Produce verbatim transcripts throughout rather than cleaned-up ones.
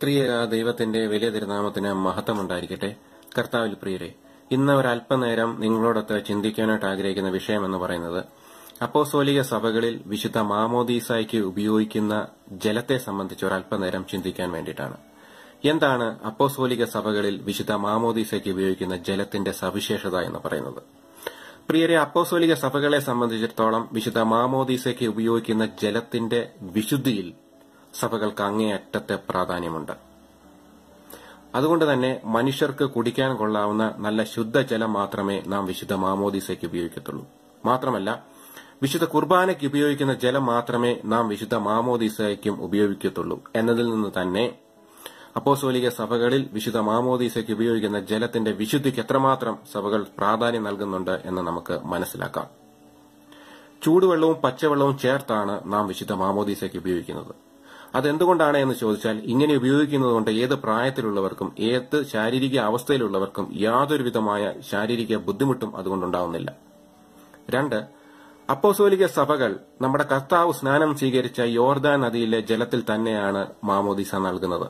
പ്രിയ ദൈവത്തിന്റെ വലിയ തിരുനാമത്തിന് മഹത്വമുണ്ടായിരിക്കട്ടെ. കർത്താവിൽ പ്രിയരെ, ഇന്ന് ഒരല്പനേരം നിങ്ങളോടൊത്ത് ചിന്തിക്കാനായിട്ട് ആഗ്രഹിക്കുന്ന വിഷയം എന്ന് പറയുന്നത് അപ്പോസ്തോലിക സഭകളിൽ വിശുദ്ധ മാമോദീസായ്ക്ക് ഉപയോഗിക്കുന്ന ജലത്തെ സംബന്ധിച്ച് ഒരല്പനേരം ചിന്തിക്കാൻ വേണ്ടിയിട്ടാണ്. എന്താണ് അപ്പോസ്തോലിക സഭകളിൽ വിശുദ്ധ മാമോദീസായ്ക്ക് ഉപയോഗിക്കുന്ന ജലത്തിന്റെ സവിശേഷത എന്ന് പറയുന്നത്? പ്രിയരെ, അപ്പോസ്തോലിക സഭകളെ സംബന്ധിച്ചിടത്തോളം വിശുദ്ധ മാമോദീസായ്ക്ക് ഉപയോഗിക്കുന്ന ജലത്തിന്റെ വിശുദ്ധിയിൽ സഭകൾക്ക് അങ്ങേയറ്റത്തെ പ്രാധാന്യമുണ്ട്. അതുകൊണ്ട് തന്നെ മനുഷ്യർക്ക് കുടിക്കാൻ കൊള്ളാവുന്ന നല്ല ശുദ്ധജലം മാത്രമേ നാം വിശുദ്ധ മാമോദീസയ്ക്ക് ഉപയോഗിക്കത്തുള്ളൂ. മാത്രമല്ല, വിശുദ്ധ കുർബാനയ്ക്ക് ഉപയോഗിക്കുന്ന ജലം മാത്രമേ നാം വിശുദ്ധ മാമോദീസയ്ക്കും ഉപയോഗിക്കത്തുള്ളൂ എന്നതിൽ നിന്ന് തന്നെ അപ്പോസ്തോലിക സഭകളിൽ വിശുദ്ധ മാമോദീസയ്ക്ക് ഉപയോഗിക്കുന്ന ജലത്തിന്റെ വിശുദ്ധിക്ക് എത്രമാത്രം സഭകൾ പ്രാധാന്യം നൽകുന്നുണ്ട് എന്ന് നമുക്ക് മനസ്സിലാക്കാം. ചൂടുവെള്ളവും പച്ചവെള്ളവും ചേർത്താണ് നാം വിശുദ്ധ മാമോദീസയ്ക്ക് ഉപയോഗിക്കുന്നത്. അതെന്തുകൊണ്ടാണ് എന്ന് ചോദിച്ചാൽ, ഇങ്ങനെ ഉപയോഗിക്കുന്നതുകൊണ്ട് ഏത് പ്രായത്തിലുള്ളവർക്കും ഏത് ശാരീരിക അവസ്ഥയിലുള്ളവർക്കും യാതൊരുവിധമായ ശാരീരിക ബുദ്ധിമുട്ടും അതുകൊണ്ടുണ്ടാവുന്നില്ല. രണ്ട്, അപ്പോസ്തോലിക സഭകൾ നമ്മുടെ കർത്താവ് സ്നാനം സ്വീകരിച്ച യോർദാൻ നദിയിലെ ജലത്തിൽ തന്നെയാണ് മാമോദീസ നൽകുന്നത്.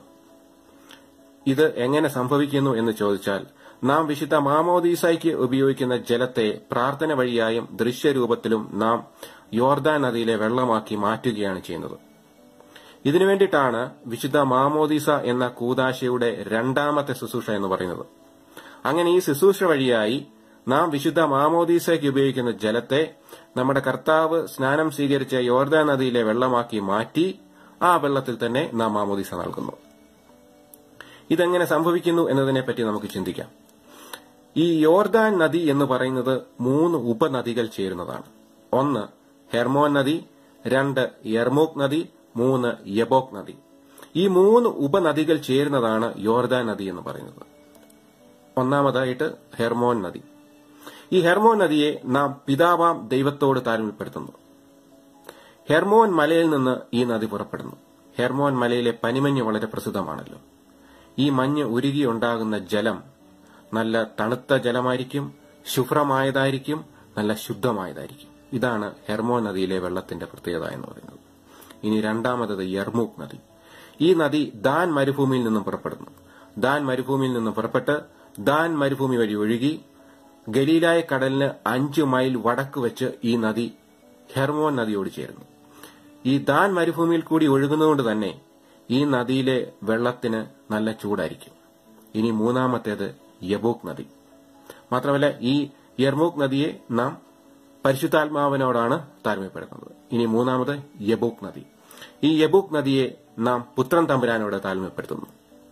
ഇത് എങ്ങനെ സംഭവിക്കുന്നു എന്ന് ചോദിച്ചാൽ, നാം വിശുദ്ധ മാമോദീസായ്ക്ക് ഉപയോഗിക്കുന്ന ജലത്തെ പ്രാർത്ഥന വഴിയായും ദൃശ്യരൂപത്തിലും നാം യോർദാൻ നദിയിലെ വെള്ളമാക്കി മാറ്റുകയാണ് ചെയ്യുന്നത്. ഇതിനു വേണ്ടിയിട്ടാണ് വിശുദ്ധ മാമോദീസ എന്ന കൂദാശയുടെ രണ്ടാമത്തെ ശുശ്രൂഷ എന്ന് പറയുന്നത്. അങ്ങനെ ഈ ശുശ്രൂഷ വഴിയായി നാം വിശുദ്ധ മാമോദീസയ്ക്ക് ഉപയോഗിക്കുന്ന ജലത്തെ നമ്മുടെ കർത്താവ് സ്നാനം സ്വീകരിച്ച യോർദാൻ നദിയിലെ വെള്ളമാക്കി മാറ്റി ആ വെള്ളത്തിൽ തന്നെ നാം മാമോദീസ നൽകുന്നു. ഇതെങ്ങനെ സംഭവിക്കുന്നു എന്നതിനെപ്പറ്റി നമുക്ക് ചിന്തിക്കാം. ഈ യോർദാൻ നദി എന്ന് പറയുന്നത് മൂന്ന് ഉപനദികൾ ചേരുന്നതാണ്. ഒന്ന് ഹെർമോൻ നദി, രണ്ട് യർമൂക്ക് നദി, മൂന്ന് യബോക്ക് നദി. ഈ മൂന്ന് ഉപനദികൾ ചേരുന്നതാണ് യോർദാൻ നദി എന്ന് പറയുന്നത്. ഒന്നാമതായിട്ട് ഹെർമോൻ നദി. ഈ ഹെർമോൻ നദിയെ നാം പിതാവാം ദൈവത്തോട് താരതമ്യപ്പെടുത്തുന്നു. ഹെർമോൻ മലയിൽ നിന്ന് ഈ നദി പുറപ്പെടുന്നു. ഹെർമോൻ മലയിലെ പനിമഞ്ഞ് വളരെ പ്രസിദ്ധമാണല്ലോ. ഈ മഞ്ഞ് ഉരുകിയുണ്ടാകുന്ന ജലം നല്ല തണുത്ത ജലമായിരിക്കും, ശുഭ്രമായതായിരിക്കും, നല്ല ശുദ്ധമായതായിരിക്കും. ഇതാണ് ഹെർമോൻ നദിയിലെ വെള്ളത്തിന്റെ പ്രത്യേകത എന്ന് പറയുന്നത്. ഇനി രണ്ടാമത്തത് യർമൂക്ക് നദി. ഈ നദി ദാൻ മരുഭൂമിയിൽ നിന്നും പുറപ്പെടുന്നു. ദാൻ മരുഭൂമിയിൽ നിന്നും പുറപ്പെട്ട് ദാൻ മരുഭൂമി വഴി ഒഴുകി ഗലീലായ കടലിന് അഞ്ചു മൈൽ വടക്ക് വെച്ച് ഈ നദി ഹെർമോൻ നദിയോട് ചേരുന്നു. ഈ ദാൻ മരുഭൂമിയിൽ കൂടി ഒഴുകുന്നതുകൊണ്ട് തന്നെ ഈ നദിയിലെ വെള്ളത്തിന് നല്ല ചൂടായിരിക്കും. ഇനി മൂന്നാമത്തേത് യബൂക്ക് നദി. മാത്രമല്ല, ഈ യർമൂക്ക് നദിയെ നാം പരിശുദ്ധാത്മാവിനോടാണ് താരതമ്യപ്പെടുത്തുന്നത്. ഇനി മൂന്നാമത് യബൂക്ക് നദി. ഈ യബൂക്ക് നദിയെ നാം പുത്രൻ തമ്പുരാനോട് താരതമ്യപ്പെടുത്തുന്നു.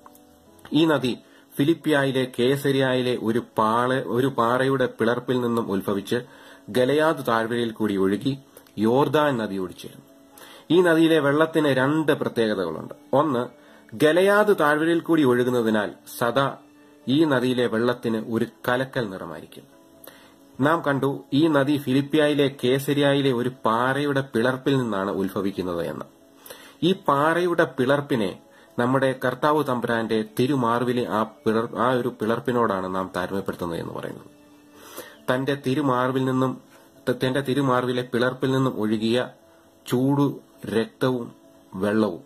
ഈ നദി ഫിലിപ്പിയായിലെ കേസരിയായിലെ ഒരു പാള ഒരു പാറയുടെ പിളർപ്പിൽ നിന്നും ഉത്ഭവിച്ച് ഗലയാദ് താഴ്വരയിൽ കൂടി ഒഴുകി യോർദാൻ നദിയോട് ചേരുന്നു. ഈ നദിയിലെ വെള്ളത്തിന് രണ്ട് പ്രത്യേകതകളുണ്ട്. ഒന്ന്, ഗലയാദ് താഴ്വരയിൽ കൂടി ഒഴുകുന്നതിനാൽ സദാ ഈ നദിയിലെ വെള്ളത്തിന് ഒരു കലക്കൽ നിറമായിരിക്കും. നാം കണ്ടു, ഈ നദി ഫിലിപ്പിയായിലെ കേസരിയായിലെ ഒരു പാറയുടെ പിളർപ്പിൽ നിന്നാണ് ഉത്ഭവിക്കുന്നത് എന്ന്. ഈ പാറയുടെ പിളർപ്പിനെ നമ്മുടെ കർത്താവ് തമ്പുരാന്റെ തിരുമാർവിലെ ആ പിളർ ആ ഒരു പിളർപ്പിനോടാണ് നാം താരതമ്യപ്പെടുത്തുന്നത് എന്ന് പറയുന്നത്. തന്റെ തിരുമാർവിൽ നിന്നും തന്റെ തിരുമാർവിലെ പിളർപ്പിൽ നിന്നും ഒഴുകിയ ചൂടു രക്തവും വെള്ളവും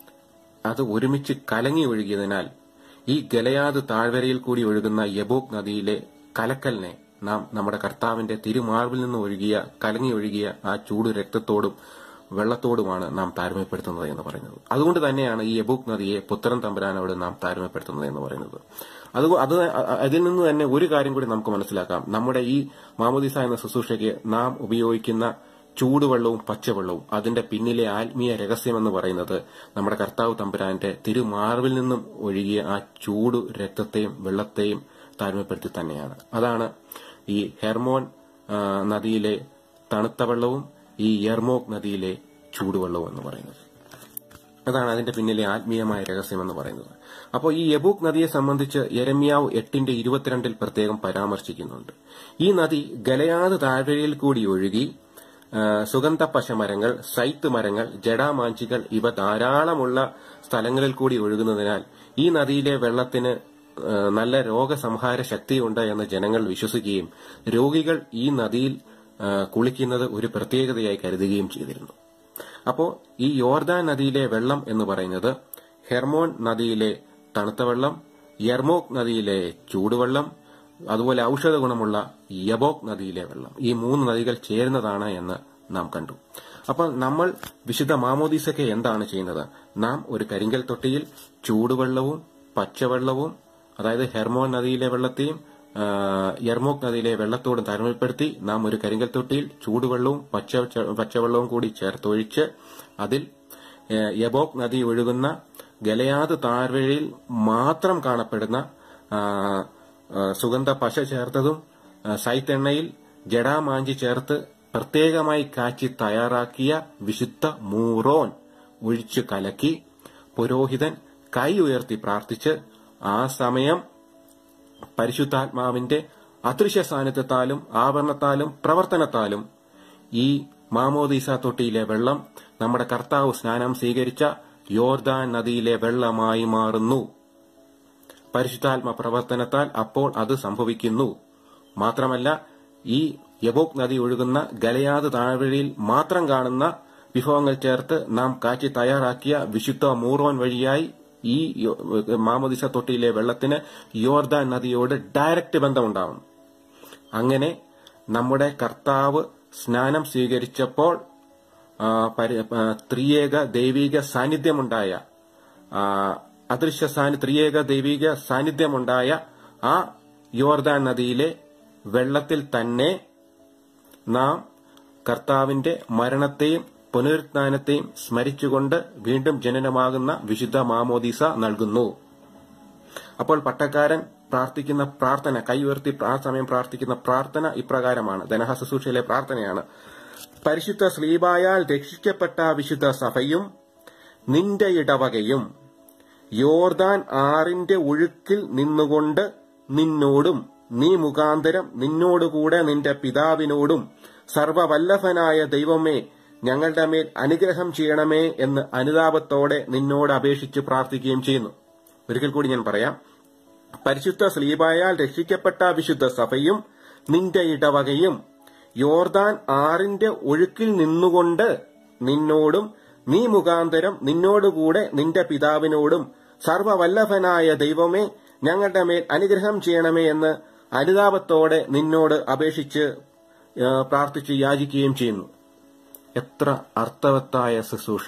അത് ഒരുമിച്ച് കലങ്ങി ഒഴുകിയതിനാൽ ഈ ഗലയാദ് താഴ്വരയിൽ കൂടി ഒഴുകുന്ന യബൂക്ക് നദിയിലെ കലക്കലിനെ നാം നമ്മുടെ കർത്താവിന്റെ തിരുമാർവിൽ നിന്ന് ഒഴുകിയ കലങ്ങി ഒഴുകിയ ആ ചൂട് രക്തത്തോടും വെള്ളത്തോടുമാണ് നാം താരതമ്യപ്പെടുത്തുന്നത് എന്ന് പറയുന്നത്. അതുകൊണ്ട് തന്നെയാണ് ഈ യബൂക്ക് നദിയെ പുത്രൻ തമ്പുരാനോട് നാം താരതമ്യപ്പെടുത്തുന്നത് എന്ന് പറയുന്നത്. അത് അത് അതിൽ നിന്ന് തന്നെ ഒരു കാര്യം കൂടി നമുക്ക് മനസ്സിലാക്കാം. നമ്മുടെ ഈ മാമോദീസ എന്ന ശുശ്രൂഷയ്ക്ക് നാം ഉപയോഗിക്കുന്ന ചൂടുവെള്ളവും പച്ചവെള്ളവും അതിന്റെ പിന്നിലെ ആത്മീയ രഹസ്യമെന്ന് പറയുന്നത് നമ്മുടെ കർത്താവ് തമ്പുരാന്റെ തിരുമാർവിൽ നിന്നും ഒഴുകിയ ആ ചൂട് രക്തത്തെയും വെള്ളത്തെയും താരതമ്യപ്പെടുത്തി തന്നെയാണ്. അതാണ് ഈ ഹെർമോൻ നദിയിലെ തണുത്ത വെള്ളവും ഈ യർമൂക്ക് നദിയിലെ ചൂടുവെള്ളവും എന്ന് പറയുന്നത്. അതാണ് അതിന്റെ പിന്നിലെ ആത്മീയമായ രഹസ്യം എന്ന് പറയുന്നത്. അപ്പോൾ ഈ യബൂക്ക് നദിയെ സംബന്ധിച്ച് യെരമ്യാവ് എട്ടിന്റെ ഇരുപത്തിരണ്ടിൽ പ്രത്യേകം പരാമർശിക്കുന്നുണ്ട്. ഈ നദി ഗലയാദ് താഴ്വരയിൽ കൂടി ഒഴുകി സുഗന്ധപ്പശ മരങ്ങൾ, സൈത്ത് മരങ്ങൾ, ജടാമാഞ്ചികൾ ഇവ ധാരാളമുള്ള സ്ഥലങ്ങളിൽ കൂടി ഒഴുകുന്നതിനാൽ ഈ നദിയിലെ വെള്ളത്തിന് നല്ല രോഗസംഹാര ശക്തിയുണ്ട് എന്ന് ജനങ്ങൾ വിശ്വസിക്കുകയും രോഗികൾ ഈ നദിയിൽ കുളിക്കുന്നത് ഒരു പ്രത്യേകതയായി കരുതുകയും ചെയ്തിരുന്നു. അപ്പോൾ ഈ യോർദാൻ നദിയിലെ വെള്ളം എന്ന് പറയുന്നത് ഹെർമോൺ നദിയിലെ തണുത്ത വെള്ളം, യർമോക് നദിയിലെ ചൂടുവെള്ളം, അതുപോലെ ഔഷധ ഗുണമുള്ള യബോക് നദിയിലെ വെള്ളം, ഈ മൂന്ന് നദികൾ ചേരുന്നതാണ് എന്ന് നാം കണ്ടു. അപ്പോൾ നമ്മൾ വിശുദ്ധ മാമോദീസയ്ക്ക് എന്താണ് ചെയ്യുന്നത്? നാം ഒരു കരിങ്കൽ തൊട്ടിയിൽ ചൂടുവെള്ളവും പച്ചവെള്ളവും, അതായത് ഹെർമോൺ നദിയിലെ വെള്ളത്തെയും യർമോക് നദിയിലെ വെള്ളത്തോടും താരതമ്യപ്പെടുത്തി നാം ഒരു കരിങ്കൽ തൊട്ടിയിൽ ചൂടുവെള്ളവും പച്ച പച്ചവെള്ളവും കൂടി ചേർത്തൊഴിച്ച് അതിൽ യബോക് നദി ഒഴുകുന്ന ഗലയാദ് താഴ്വരയിൽ മാത്രം കാണപ്പെടുന്ന സുഗന്ധ പശ ചേർത്തതും സൈത്തെണ്ണയിൽ ജടാമാഞ്ചി ചേർത്ത് പ്രത്യേകമായി കാച്ചി തയ്യാറാക്കിയ വിശുദ്ധ മൂറോൻ ഒഴിച്ചു കലക്കി പുരോഹിതൻ കൈ ഉയർത്തി പ്രാർത്ഥിച്ച് ആ സമയം പരിശുദ്ധാത്മാവിന്റെ അദൃശ്യ സാന്നിധ്യത്താലും ആവരണത്താലും പ്രവർത്തനത്താലും ഈ മാമോദീസ തൊട്ടിയിലെ വെള്ളം നമ്മുടെ കർത്താവ് സ്നാനം സ്വീകരിച്ച യോർദാൻ നദിയിലെ വെള്ളമായി മാറുന്നു. പരിശുദ്ധാത്മ പ്രവർത്തനത്താൽ അപ്പോൾ അത് സംഭവിക്കുന്നു. മാത്രമല്ല, ഈ യബോക് നദി ഒഴുകുന്ന ഗലയാദ് താഴ്വരയിൽ മാത്രം കാണുന്ന വിഭവങ്ങൾ ചേർത്ത് നാം കാച്ചി തയ്യാറാക്കിയ വിശുദ്ധ മൂറോൻ വഴിയായി ഈ മാമോദീസ തൊട്ടിയിലെ വെള്ളത്തിന് യോർദാൻ നദിയോട് ഡയറക്റ്റ് ബന്ധമുണ്ടാവും. അങ്ങനെ നമ്മുടെ കർത്താവ് സ്നാനം സ്വീകരിച്ചപ്പോൾ ത്രിയേക ദൈവിക സാന്നിധ്യമുണ്ടായ അദൃശ്യ ത്രിയേക ദൈവിക സാന്നിധ്യമുണ്ടായ ആ യോർദാൻ നദിയിലെ വെള്ളത്തിൽ തന്നെ നാം കർത്താവിന്റെ മരണത്തെയും പുനരുത്ഥാനത്തെയും സ്മരിച്ചുകൊണ്ട് വീണ്ടും ജനനമാകുന്ന വിശുദ്ധ മാമോദീസ നൽകുന്നു. അപ്പോൾ പട്ടക്കാരൻ പ്രാർത്ഥിക്കുന്ന പ്രാർത്ഥന, കൈ ഉയർത്തി ആ സമയം പ്രാർത്ഥിക്കുന്ന പ്രാർത്ഥന ഇപ്രകാരമാണ്. ധനഹ ശുശ്രൂഷയിലെ പ്രാർത്ഥനയാണ്: പരിശുദ്ധ സ്ലീബായാൽ രക്ഷിക്കപ്പെട്ട വിശുദ്ധ സഭയും നിന്റെ ഇടവകയും യോർദാൻ ആറിന്റെ ഒഴുക്കിൽ നിന്നുകൊണ്ട് നിന്നോടും നീ മുഖാന്തരം നിന്നോടുകൂടെ നിന്റെ പിതാവിനോടും സർവവല്ലഭനായ ദൈവമേ ഞങ്ങളുടെ മേൽ അനുഗ്രഹം ചെയ്യണമേ എന്ന് അനുതാപത്തോടെ നിന്നോട് അപേക്ഷിച്ച് പ്രാർത്ഥിക്കുകയും ചെയ്യുന്നു. ഒരിക്കൽ കൂടി ഞാൻ പറയാം: പരിശുദ്ധ സ്ലീബായാൽ രക്ഷിക്കപ്പെട്ട വിശുദ്ധ സഭയും നിന്റെ ഇടവകയും യോർദാൻ ആറിന്റെ ഒഴുക്കിൽ നിന്നുകൊണ്ട് നിന്നോടും നീ മുഖാന്തരം നിന്നോടുകൂടെ നിന്റെ പിതാവിനോടും സർവവല്ലഭനായ ദൈവമേ ഞങ്ങളുടെ മേൽ അനുഗ്രഹം ചെയ്യണമേ എന്ന് അനുതാപത്തോടെ നിന്നോട് അപേക്ഷിച്ച് പ്രാർത്ഥിച്ച് യാചിക്കുകയും ചെയ്യുന്നു. എത്ര അർത്ഥവത്തായ ശുശ്രൂഷ!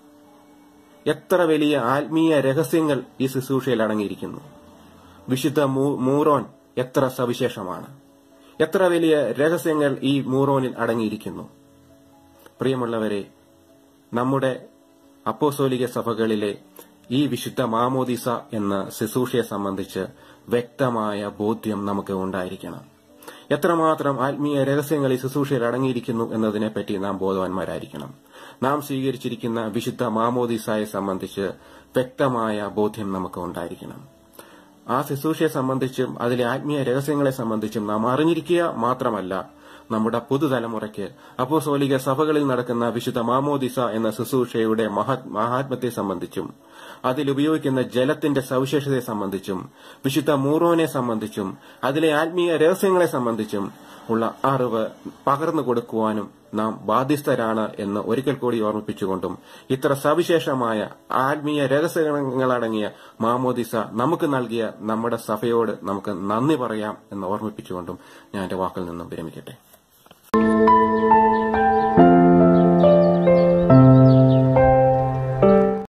എത്ര വലിയ ആത്മീയ രഹസ്യങ്ങൾ ഈ ശുശ്രൂഷയിൽ അടങ്ങിയിരിക്കുന്നു! വിശുദ്ധ മൂറോൻ എത്ര സവിശേഷമാണ്! എത്ര വലിയ രഹസ്യങ്ങൾ ഈ മൂറോനിൽ അടങ്ങിയിരിക്കുന്നു! പ്രിയമുള്ളവരെ, നമ്മുടെ അപ്പോസ്തോലിക സഭകളിലെ ഈ വിശുദ്ധ മാമോദീസ എന്ന ശുശ്രൂഷയെ സംബന്ധിച്ച് വ്യക്തമായ ബോധ്യം നമുക്ക് ഉണ്ടായിരിക്കണം. എത്രമാത്രം ആത്മീയ രഹസ്യങ്ങൾ ഈ ശുശ്രൂഷയിൽ അടങ്ങിയിരിക്കുന്നു എന്നതിനെപ്പറ്റി നാം ബോധവാന്മാരായിരിക്കണം. നാം സ്വീകരിച്ചിരിക്കുന്ന വിശുദ്ധ മാമോദീസയെ സംബന്ധിച്ച് വ്യക്തമായ ബോധ്യം നമുക്ക് ഉണ്ടായിരിക്കണം. ആ ശുശ്രൂഷയെ സംബന്ധിച്ചും അതിലെ ആത്മീയ രഹസ്യങ്ങളെ സംബന്ധിച്ചും നാം അറിഞ്ഞിരിക്കുക മാത്രമല്ല, നമ്മുടെ പുതുതലമുറയ്ക്ക് അപ്പോസ്തോലിക സഭകളിൽ നടക്കുന്ന വിശുദ്ധ മാമോദീസ എന്ന ശുശ്രൂഷയുടെ മഹാത്മ്യത്തെ സംബന്ധിച്ചും അതിലുപയോഗിക്കുന്ന ജലത്തിന്റെ സവിശേഷതയെ സംബന്ധിച്ചും വിശുദ്ധ മൂറോനെ സംബന്ധിച്ചും അതിലെ ആത്മീയ രഹസ്യങ്ങളെ സംബന്ധിച്ചും ഉള്ള അറിവ് പകർന്നു കൊടുക്കുവാനും നാം ബാധ്യസ്ഥരാണ് എന്ന് ഒരിക്കൽ കൂടി ഓർമ്മിപ്പിച്ചുകൊണ്ടും ഇത്ര സവിശേഷമായ ആത്മീയ രഹസ്യങ്ങളടങ്ങിയ മാമോദീസ നമുക്ക് നൽകിയ നമ്മുടെ സഭയോട് നമുക്ക് നന്ദി പറയാം എന്ന് ഓർമ്മിപ്പിച്ചുകൊണ്ടും ഞാൻ എന്റെ വാക്കിൽ നിന്നും വിരമിക്കട്ടെ.